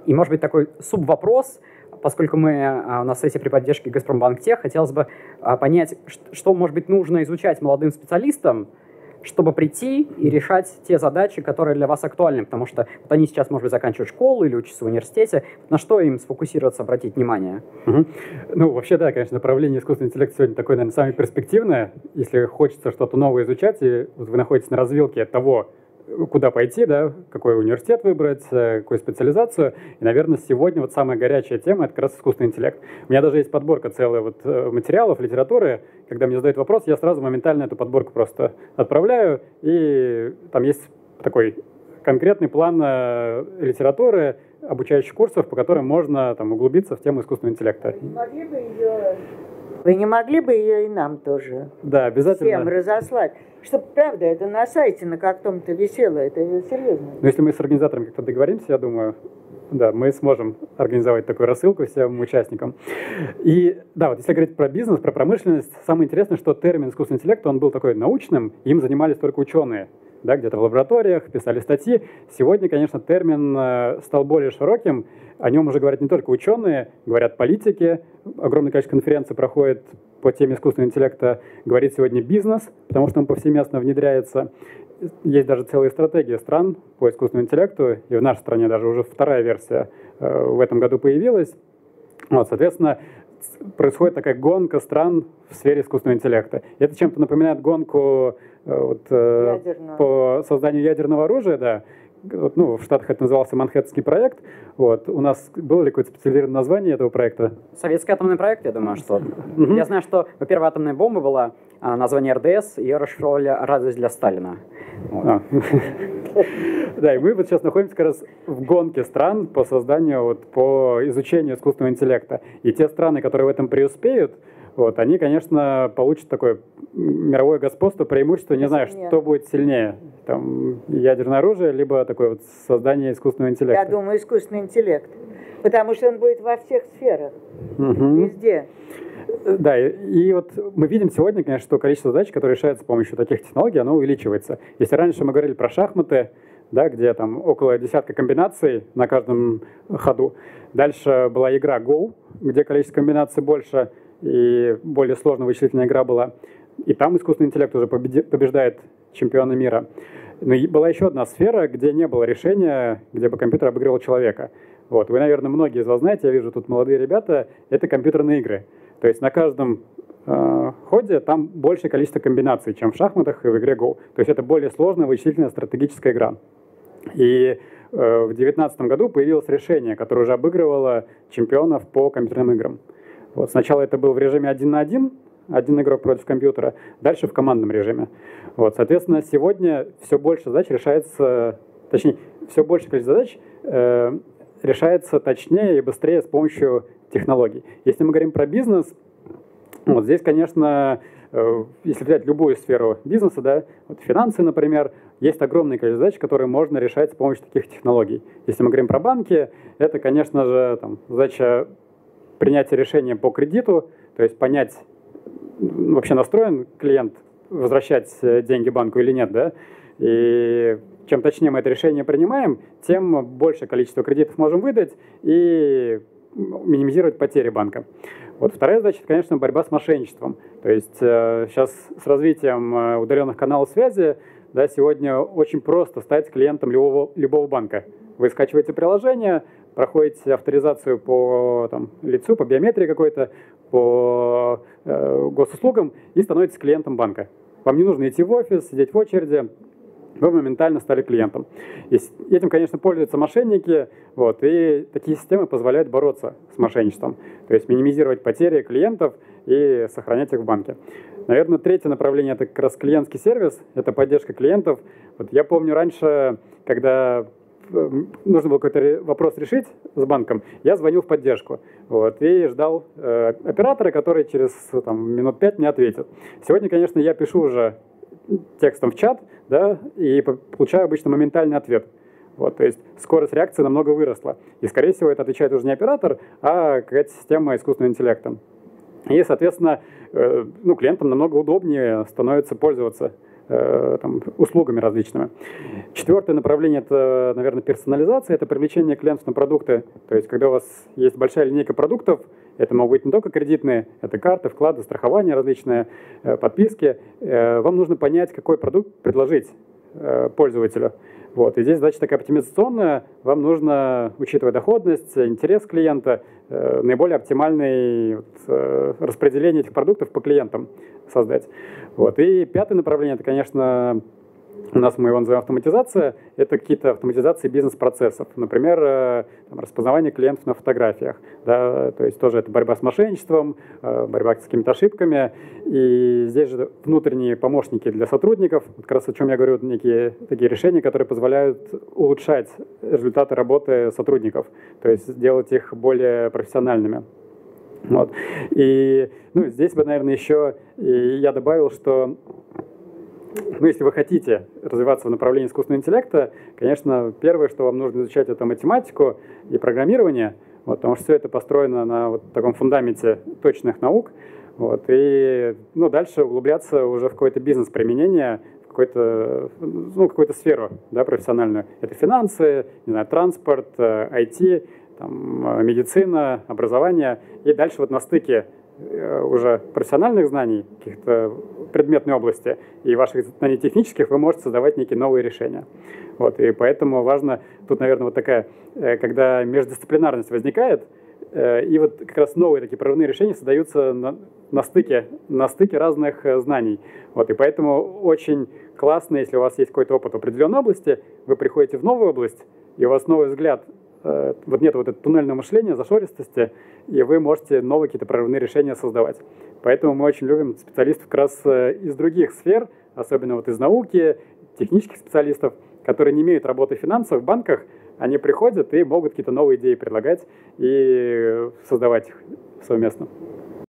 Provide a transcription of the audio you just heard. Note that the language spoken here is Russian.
И, может быть, такой субвопрос, поскольку у нас сессия при поддержке Газпромбанк Тех, хотелось бы понять, что, может быть, нужно изучать молодым специалистам, чтобы прийти и решать те задачи, которые для вас актуальны, потому что вот они сейчас, может быть, заканчивают школу или учатся в университете. На что им сфокусироваться, обратить внимание? Ну, вообще, да, конечно, направление искусственного интеллекта сегодня такое, наверное, самое перспективное. Если хочется что-то новое изучать, и вот вы находитесь на развилке того, куда пойти, да, какой университет выбрать, какую специализацию. И, наверное, сегодня вот самая горячая тема – это как раз искусственный интеллект. У меня даже есть подборка целая вот материалов, литературы. Когда мне задают вопрос, я сразу моментально эту подборку просто отправляю. И там есть такой конкретный план литературы, обучающих курсов, по которым можно там углубиться в тему искусственного интеллекта. Вы не могли бы ее и нам тоже? Да, обязательно. Всем разослать. Чтобы, правда, это на сайте на каком-то висело, это серьезно. Но если мы с организаторами как-то договоримся, я думаю, да, мы сможем организовать такую рассылку всем участникам. И да, вот если говорить про бизнес, про промышленность, самое интересное, что термин искусственный интеллект, он был такой научным, им занимались только ученые. Да, где-то в лабораториях, писали статьи. Сегодня, конечно, термин стал более широким. О нем уже говорят не только ученые, говорят политики. Огромное количество конференций проходит по теме искусственного интеллекта. Говорит сегодня бизнес, потому что он повсеместно внедряется. Есть даже целые стратегии стран по искусственному интеллекту. И в нашей стране даже уже вторая версия в этом году появилась. Вот, соответственно, происходит такая гонка стран в сфере искусственного интеллекта. И это чем-то напоминает гонку по созданию ядерного оружия, да. Вот, ну, в Штатах это назывался Манхэттенский проект. Вот. У нас было ли какое-то специализированное название этого проекта? Советский атомный проект, я думаю, что... Я знаю, что первая атомная бомба была название РДС, ее расшифровали «Радость для Сталина». Да, и мы вот сейчас находимся как раз в гонке стран по созданию, по изучению искусственного интеллекта. И те страны, которые в этом преуспеют, они, конечно, получат такое мировое господство, преимущество, не знаю, что будет сильнее, там, ядерное оружие, либо такое вот создание искусственного интеллекта. Я думаю, искусственный интеллект, потому что он будет во всех сферах, везде. Да, и вот мы видим сегодня, конечно, что количество задач, которые решаются с помощью таких технологий, оно увеличивается. Если раньше мы говорили про шахматы, да, где там около десятка комбинаций на каждом ходу, дальше была игра Go, где количество комбинаций больше, и более сложная вычислительная игра была. И там искусственный интеллект уже побеждает чемпиона мира. Но и была еще одна сфера, где не было решения, где бы компьютер обыгрывал человека. Вот. Вы, наверное, многие из вас знаете, я вижу тут молодые ребята, это компьютерные игры. То есть на каждом ходе там большее количество комбинаций, чем в шахматах и в игре Go. То есть это более сложная вычислительная стратегическая игра. И в 2019 году появилось решение, которое уже обыгрывало чемпионов по компьютерным играм. Вот сначала это был в режиме 1 на 1, один игрок против компьютера, дальше в командном режиме. Вот, соответственно, сегодня все больше задач решается, точнее, все больше количество задач решается точнее и быстрее с помощью технологий. Если мы говорим про бизнес, вот здесь, конечно, если взять любую сферу бизнеса, да, вот финансы, например, есть огромное количество задач, которые можно решать с помощью таких технологий. Если мы говорим про банки, это, конечно же, там, задача принятия решения по кредиту, то есть понять, вообще настроен клиент возвращать деньги банку или нет, да, и чем точнее мы это решение принимаем, тем большее количество кредитов можем выдать и минимизировать потери банка. Вот вторая задача, это, конечно, борьба с мошенничеством. То есть сейчас с развитием удаленных каналов связи, да, сегодня очень просто стать клиентом любого банка. Вы скачиваете приложение, проходите авторизацию по лицу, по биометрии какой-то, по госуслугам и становитесь клиентом банка. Вам не нужно идти в офис, сидеть в очереди, вы моментально стали клиентом. И этим, конечно, пользуются мошенники, и такие системы позволяют бороться с мошенничеством, то есть минимизировать потери клиентов и сохранять их в банке. Наверное, третье направление – это как раз клиентский сервис, это поддержка клиентов. Вот я помню раньше, когда нужно было какой-то вопрос решить с банком, я звонил в поддержку и ждал оператора, который через минут 5 мне ответит. Сегодня, конечно, я пишу уже текстом в чат, да, и получаю обычно моментальный ответ. То есть скорость реакции намного выросла. И, скорее всего, это отвечает уже не оператор, а какая-то система искусственного интеллекта. И, соответственно, клиентам намного удобнее становится пользоваться там, услугами различными. Четвертое направление – это, наверное, персонализация, это привлечение клиентов на продукты. То есть, когда у вас есть большая линейка продуктов, это могут быть не только кредитные, это карты, вклады, страхование, различные подписки. Вам нужно понять, какой продукт предложить пользователю. Вот. И здесь задача такая оптимизационная. Вам нужно, учитывая доходность, интерес клиента, наиболее оптимальное распределение этих продуктов по клиентам создать. Вот. И пятое направление, это, конечно, у нас мы его называем автоматизация, это какие-то автоматизации бизнес-процессов. Например, там, распознавание клиентов на фотографиях. Да, то есть тоже это борьба с мошенничеством, борьба с какими-то ошибками. И здесь же внутренние помощники для сотрудников. Вот как раз о чем я говорю, некие такие решения, которые позволяют улучшать результаты работы сотрудников. То есть сделать их более профессиональными. Вот. И здесь бы, наверное, еще я добавил, что если вы хотите развиваться в направлении искусственного интеллекта, конечно, первое, что вам нужно изучать, это математику и программирование, вот, потому что все это построено на вот таком фундаменте точных наук. Вот, и дальше углубляться уже в какое-то бизнес-применение, в какую-то сферу, да, профессиональную. Это финансы, не знаю, транспорт, IT, там, медицина, образование. И дальше вот на стыке уже профессиональных знаний, каких-то предметной области и ваших знаний технических, вы можете создавать некие новые решения. Вот, и поэтому важно, тут, наверное, вот такая, когда междисциплинарность возникает, и вот как раз новые такие прорывные решения создаются на стыке разных знаний. Вот, и поэтому очень классно, если у вас есть какой-то опыт в определенной области, вы приходите в новую область, и у вас новый взгляд, вот нет вот этого туннельного мышления, зашористости, и вы можете новые какие-то прорывные решения создавать. Поэтому мы очень любим специалистов как раз из других сфер, особенно вот из науки, технических специалистов, которые не имеют работы в финансовых банках, они приходят и могут какие-то новые идеи предлагать и создавать их совместно.